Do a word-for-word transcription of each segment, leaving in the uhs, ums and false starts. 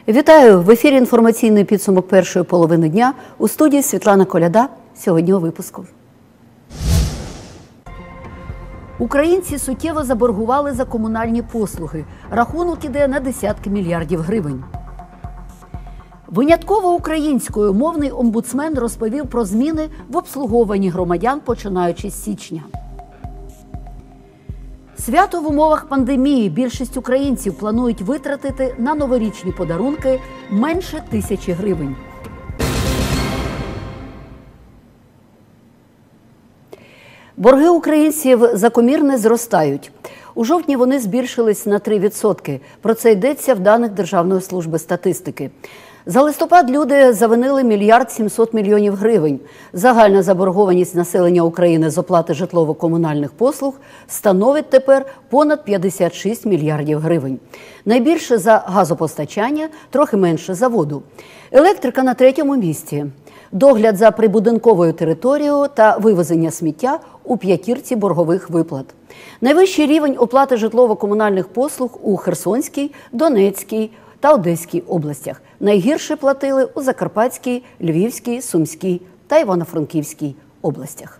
Вітаю! В ефірі інформаційний підсумок першої половини дня. У студії Світлана Коляда. Сьогодні у випуску. Українці суттєво заборгували за комунальні послуги. Рахунок іде на десятки мільярдів гривень. Винятково українською мовний омбудсмен розповів про зміни в обслуговуванні громадян, починаючи з січня. Свято в умовах пандемії більшість українців планують витратити на новорічні подарунки менше тисячі гривень. Борги українців за комірне зростають. У жовтні вони збільшились на три відсотки. Про це йдеться в даних Державної служби статистики. За листопад люди завинили мільярд сімсот мільйонів гривень. Загальна заборгованість населення України з оплати житлово-комунальних послуг становить тепер понад п'ятдесят шість мільярдів гривень. Найбільше за газопостачання, трохи менше за воду. Електрика на третьому місці. Догляд за прибудинковою територією та вивезення сміття у п'ятірці боргових виплат. Найвищий рівень оплати житлово-комунальних послуг у Херсонській, Донецькій та Одеській областях. Найгірше платили у Закарпатській, Львівській, Сумській та Івано-Франківській областях.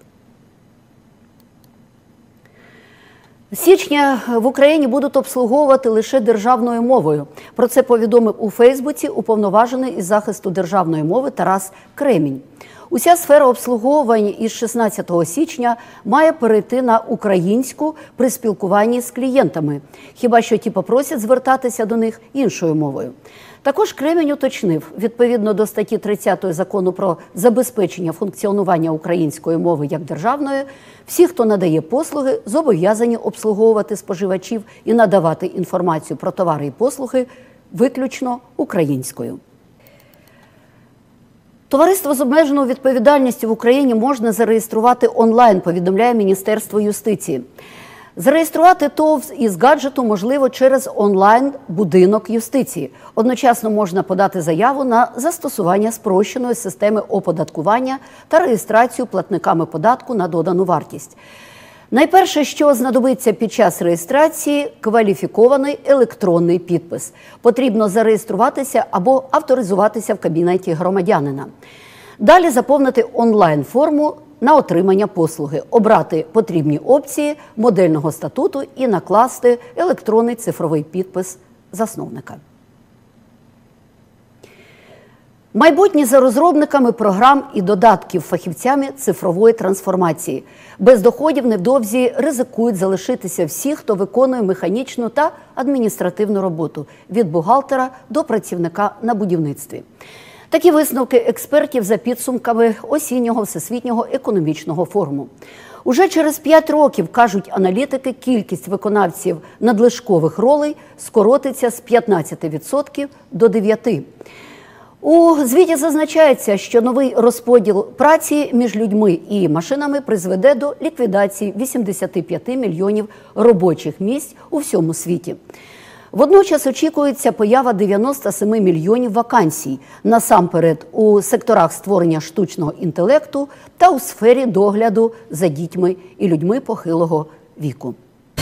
З січня в Україні будуть обслуговувати лише державною мовою. Про це повідомив у Фейсбуці уповноважений із захисту державної мови Тарас Кремінь. Уся сфера обслуговування із шістнадцятого січня має перейти на українську при спілкуванні з клієнтами, хіба що ті попросять звертатися до них іншою мовою. Також Кремінь уточнив, відповідно до статті тридцятої Закону про забезпечення функціонування української мови як державної, всі, хто надає послуги, зобов'язані обслуговувати споживачів і надавати інформацію про товари і послуги виключно українською. Товариство з обмеженою відповідальністю в Україні можна зареєструвати онлайн, повідомляє Міністерство юстиції. Зареєструвати ТОВ із гаджету можливо через онлайн-будинок юстиції. Одночасно можна подати заяву на застосування спрощеної системи оподаткування та реєстрацію платниками податку на додану вартість. Найперше, що знадобиться під час реєстрації – кваліфікований електронний підпис. Потрібно зареєструватися або авторизуватися в кабінеті громадянина. Далі заповнити онлайн-форму на отримання послуги, обрати потрібні опції модельного статуту і накласти електронний цифровий підпис засновника. Майбутнє за розробниками програм і додатків фахівцями цифрової трансформації. Без доходів невдовзі ризикують залишитися всі, хто виконує механічну та адміністративну роботу – від бухгалтера до працівника на будівництві. Такі висновки експертів за підсумками осіннього Всесвітнього економічного форуму. Уже через п'ять років, кажуть аналітики, кількість виконавців надлишкових ролей скоротиться з п'ятнадцяти відсотків до дев'яти відсотків. У звіті зазначається, що новий розподіл праці між людьми і машинами призведе до ліквідації вісімдесят п'ять мільйонів робочих місць у всьому світі. Водночас очікується поява дев'яноста семи мільйонів вакансій, насамперед у секторах створення штучного інтелекту та у сфері догляду за дітьми і людьми похилого віку.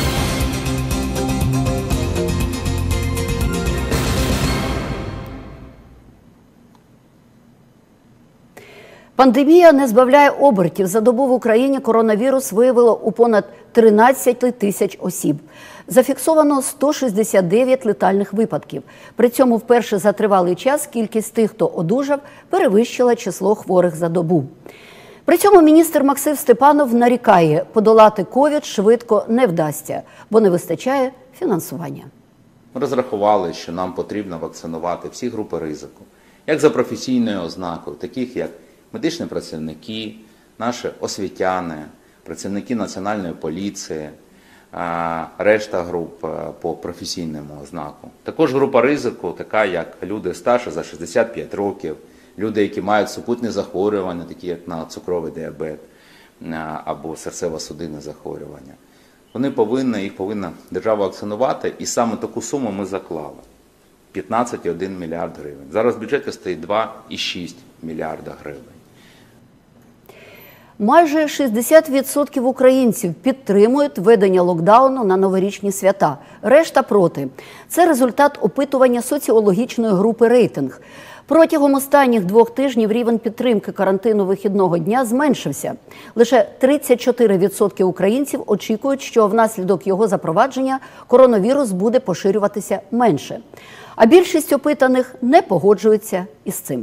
Пандемія не збавляє обертів. За добу в Україні коронавірус виявило у понад тринадцять тисяч осіб. Зафіксовано сто шістдесят дев'ять летальних випадків. При цьому вперше за тривалий час кількість тих, хто одужав, перевищила число хворих за добу. При цьому міністр Максим Степанов нарікає, подолати ковід швидко не вдасться, бо не вистачає фінансування. Ми розрахували, що нам потрібно вакцинувати всі групи ризику, як за професійною ознакою, таких як медичні працівники, наші освітяни, працівники Національної поліції, решта груп по професійному ознаку. Також група ризику, така як люди старші за шістдесят п'ять років, люди, які мають супутні захворювання, такі як на цукровий діабет або серцево-судинне захворювання. Вони повинні, їх повинна держава вакцинувати, і саме таку суму ми заклали – п'ятнадцять цілих один мільярд гривень. Зараз в бюджеті стоїть два цілих шість мільярда гривень. Майже шістдесят відсотків українців підтримують введення локдауну на новорічні свята. Решта проти. Це результат опитування соціологічної групи «Рейтинг». Протягом останніх двох тижнів рівень підтримки карантину вихідного дня зменшився. Лише тридцять чотири відсотки українців очікують, що внаслідок його запровадження коронавірус буде поширюватися менше. А більшість опитаних не погоджуються із цим.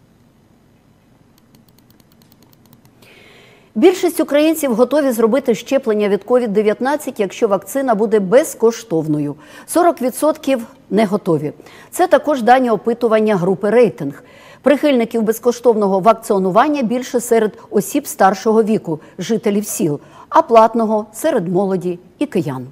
Більшість українців готові зробити щеплення від ковід дев'ятнадцять, якщо вакцина буде безкоштовною. сорок відсотків не готові. Це також дані опитування групи «Рейтинг». Прихильників безкоштовного вакцинування більше серед осіб старшого віку, жителів сіл, а платного – серед молоді і киян.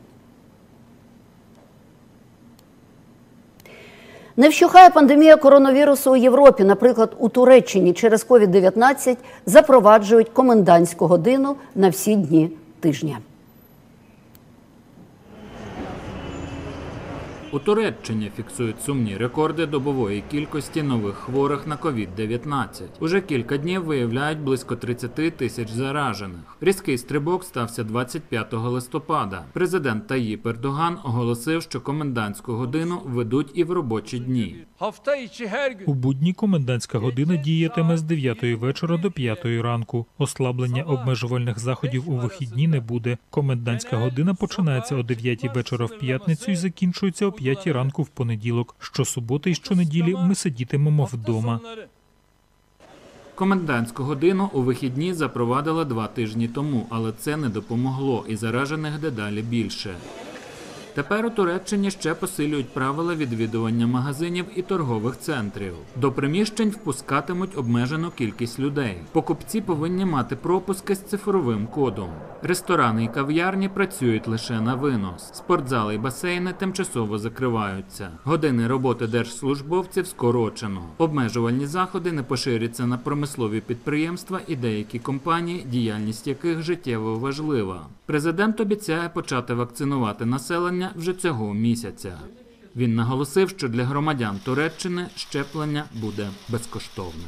Не вщухає пандемія коронавірусу у Європі. Наприклад, у Туреччині через ковід дев'ятнадцять запроваджують комендантську годину на всі дні тижня. У Туреччині фіксують сумні рекорди добової кількості нових хворих на ковід дев'ятнадцять. Уже кілька днів виявляють близько тридцять тисяч заражених. Різкий стрибок стався двадцять п'ятого листопада. Президент Таїп Ердоган оголосив, що комендантську годину введуть і в робочі дні. У будні комендантська година діятиме з дев'ятої вечора до п'ятої ранку. Ослаблення обмежувальних заходів у вихідні не буде. Комендантська година починається о дев'ятій вечора в п'ятницю і закінчується о п'ятій ранку в понеділок. Щосуботи і щонеділі ми сидітимемо вдома. Комендантську годину у вихідні запровадили два тижні тому, але це не допомогло і заражених дедалі більше. Тепер у Туреччині ще посилюють правила відвідування магазинів і торгових центрів. До приміщень впускатимуть обмежену кількість людей. Покупці повинні мати пропуски з цифровим кодом. Ресторани і кав'ярні працюють лише на винос. Спортзали і басейни тимчасово закриваються. Години роботи держслужбовців скорочено. Обмежувальні заходи не поширяться на промислові підприємства і деякі компанії, діяльність яких життєво важлива. Президент обіцяє почати вакцинувати населення вже цього місяця. Він наголосив, що для громадян Туреччини щеплення буде безкоштовним.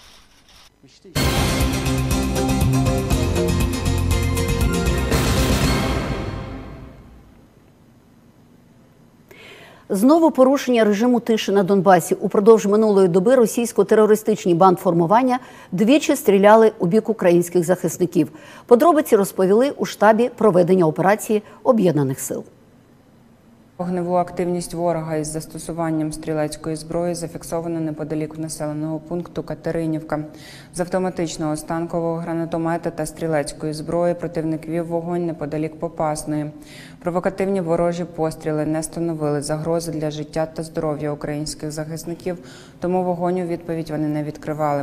Знову порушення режиму тиші на Донбасі. Упродовж минулої доби російсько-терористичні бандформування двічі стріляли у бік українських захисників. Подробиці розповіли у штабі проведення операції Об'єднаних сил. Вогневу активність ворога із застосуванням стрілецької зброї зафіксовано неподалік населеного пункту Катеринівка. З автоматичного станкового гранатомета та стрілецької зброї противник вів вогонь неподалік Попасної. Провокативні ворожі постріли не становили загрози для життя та здоров'я українських захисників, тому вогонь у відповідь вони не відкривали.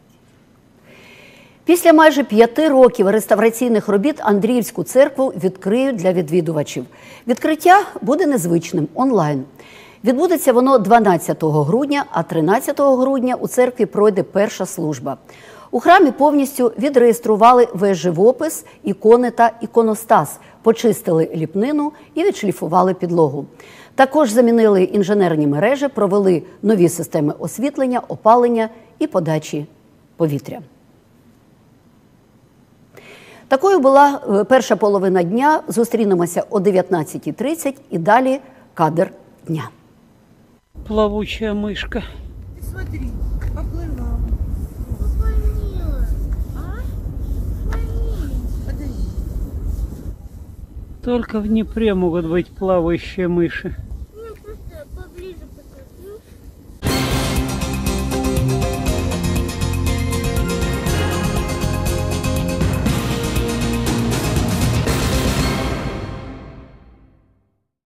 Після майже п'яти років реставраційних робіт Андріївську церкву відкриють для відвідувачів. Відкриття буде незвичним – онлайн. Відбудеться воно дванадцятого грудня, а тринадцятого грудня у церкві пройде перша служба. У храмі повністю відреєстрували весь живопис, ікони та іконостас, почистили ліпнину і відшліфували підлогу. Також замінили інженерні мережі, провели нові системи освітлення, опалення і подачі повітря. Такою була перша половина дня. Зустрінемося о дев'ятнадцятій тридцять і далі кадр дня. Плавучая мышка. Ты смотри, поплыла. Позвонила. А? Позвонила. Подожди. Только в Днепре могут быть плавающие мыши.